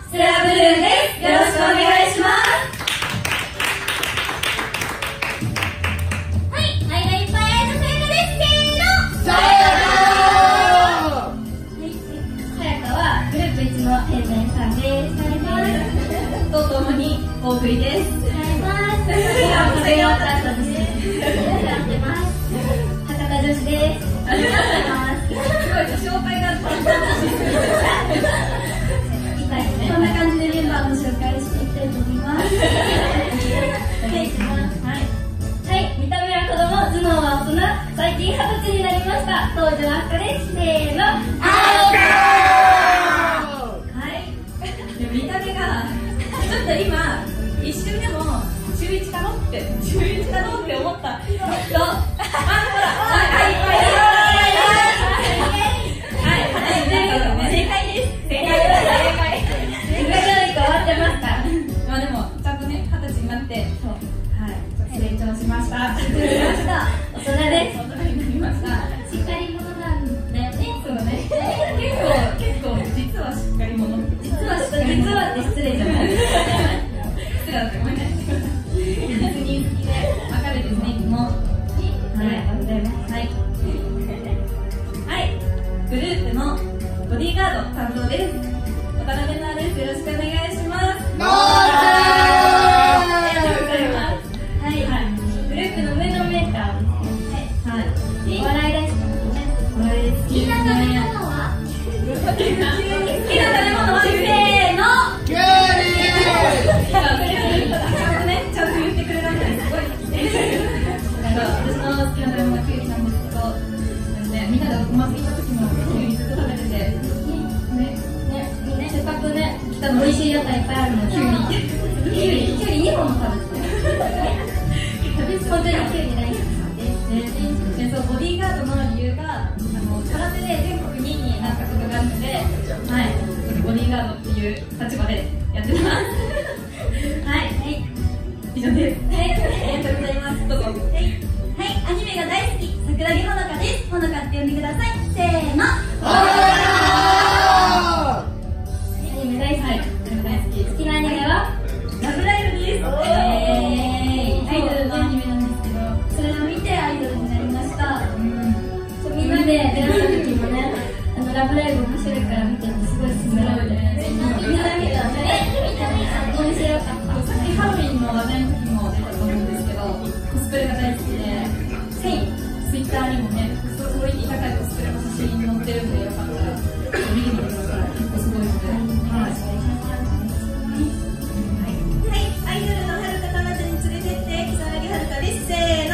ステラブルーです。よろしくお願いします。はい、アイラインパイアのさやかです。せーの、さやか。はい、さやかはグループ1の天然さんです。とともにお送りです。お願いします。風が多かったですね。やってます。博多女子です。ありがとうございます。すごい紹介が簡単です。こんな感じでメンバーの紹介していきたいと思います。はい、見た目は子供、頭脳は大人、最近20歳になりました。当時はあっかです。せーの、あおか。はい。見た目がちょっと今一瞬でも中1だろって思った人。成長しました。大人です。大人になりました。しっかり者なんだよね。そうね。結構実はしっかり者。実はって失礼じゃない。失礼だってごめんね。好きで明るいですね。いつも。はい、ありがとうございます。はい。はい。グループのボディーガード担当です。渡辺奈です。よろしくお願いします。好きな食べ物はせーの、キュウリ。ちゃんと言ってくれたんですごい好きで。私の好きな食べ物はキュウリなんですけど、みんなでお祭り行った時もキュウリずっと食べてて、みんなせっかくね、来たの美味しい野菜いっぱいあるの。キュウリ2本も食べて本当にキュウリ大好きです。ボディーガードの理由が空手で全国2位になったことがあるので、はい、ボディーガードっていう立場でやってます。はい、以上です。はい、ありがとうございます。どうぞ。はい、アニメが大好き、桜木ほのかです。ほのかって呼んでください。せーの、ほのか。アニメ大好き。好きなアニメはラブライブです。アイドルのアニメなんですけど、それを見てアイドルになりました。みんなで出会った時もね、ラブライブ面白いから見ててすごい勧められて、みんな見たね。面白かった。さっきハロウィンの話題の時も出たと思うんですけど、コスプレが大好きで、ツイッターにもね、クオリティ高いコスプレの写真載ってるんで、よかったら見てみてください。結構すごいので。アイドルのはるか彼女に連れてって、如月はるかです。せーの、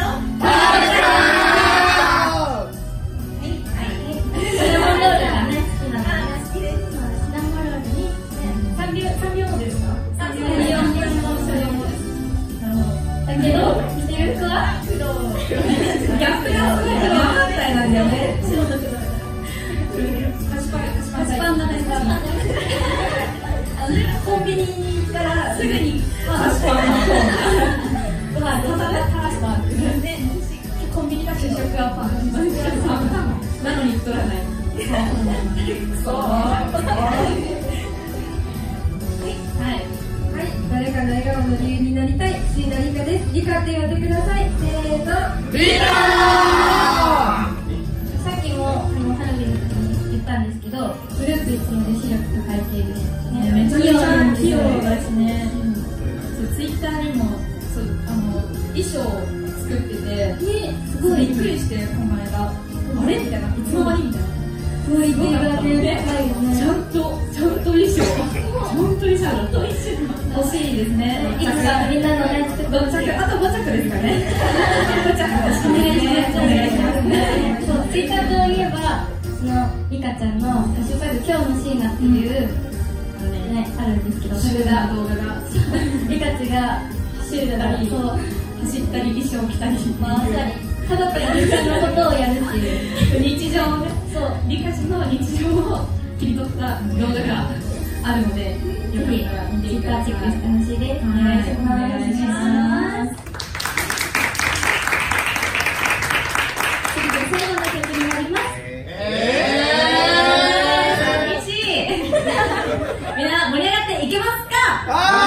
けど、着てる服は黒。ギャップがすごい黒みたいなんだよね。白と黒だから。菓子パンがね、コンビニに行ったらすぐに菓子パンのコーナー。コンビニが主食はパン。なのに太らない。誰かの笑顔の理由になりたい椎名梨花です。梨花って呼んでください。せーの、梨花。さっきも花火の時に言ったんですけど、グループ1ので視力高い系ですね。めっちゃ器用だしね。ツイッターにも衣装を作ってて、すごいびっくりしてこの間、あれみたいな、いつの間にみたいな。クオリティが高いよね。ちゃんと衣装。欲しいですね。いつかみんなのね、あと5着ですかね。5着お願いしますね。そう、ツイッターといえば、リカちゃんのハッシュタグ今日のシーナっていうね、あるんですけど、それが動画がリカチが走ったり、衣装着たり、回ったり、ただただリカのことをやるっていう日常をね、そう、リカチの日常を切り取った動画があるので、ぜひ見ていただきチェックしてほしいです。お願いします。次で最後の曲になります。寂しい。みんな盛り上がっていけあ